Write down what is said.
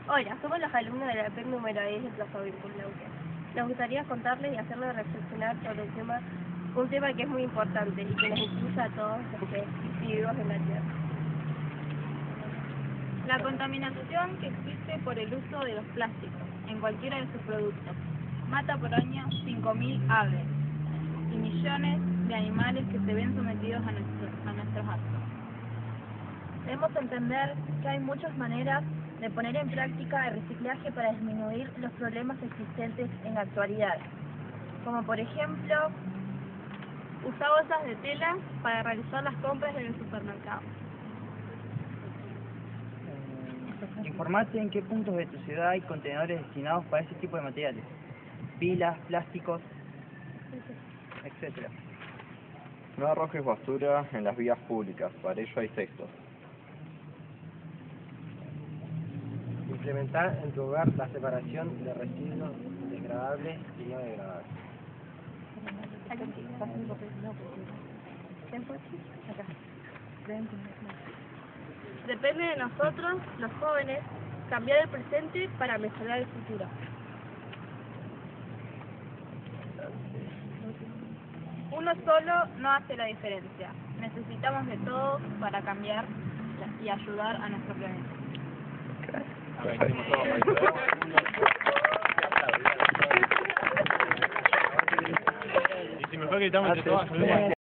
Hola, somos los alumnos de la PEC número 10 de Plaza Virculautia. Nos gustaría contarles y hacerles reflexionar sobre un tema que es muy importante y que nos incluye a todos los que vivimos en la Tierra. La contaminación que existe por el uso de los plásticos en cualquiera de sus productos mata por año 5.000 aves y millones de animales que se ven sometidos a nuestros actos. Debemos entender que hay muchas maneras de poner en práctica el reciclaje para disminuir los problemas existentes en la actualidad, como por ejemplo, usar bolsas de tela para realizar las compras en el supermercado. Informate en qué puntos de tu ciudad hay contenedores destinados para ese tipo de materiales, pilas, plásticos, etc. No arrojes basura en las vías públicas, para ello hay cestos. Implementar en tu hogar la separación de residuos degradables y no degradables. Depende de nosotros, los jóvenes, cambiar el presente para mejorar el futuro. Uno solo no hace la diferencia. Necesitamos de todos para cambiar y ayudar a nuestro planeta. Y si mejor gritamos entre todos,